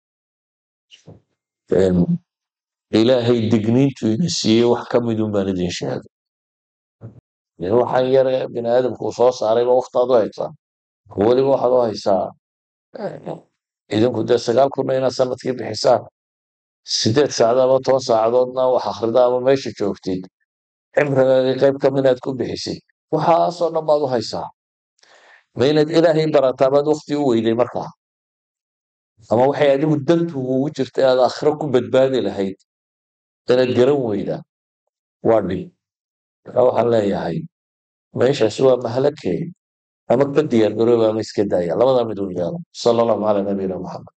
Een, ilaahay digniintu ina siiyey wax ka midun baan idin sheegay dee waxaan yare bini aadamku uu soo saarayba waqtaad u haysaa weliba waxaad u haysaa eh, idinku dee sagaal kunna inaad sanadkii bixisaan sideed saacadood ama toban saacadoodna wax akhrida ama meesha joogtid cimrigaagii qayb ka minaad ku bixisay waxaasoo dhan baad u haysaa ma inaad ilaahay barataa baad waqti u weyday markaa ama waxay adigu dantu ugu jirta aad aakhiro ku badbaadi lahayd inaad garan weydaa waa dhib marka waxaan leeyahay meeshaasi waa mahalakee ama ka diyaar garooba ama iska daaya labadaa mid u yeelo sala allahu calaa nabiyina maxamed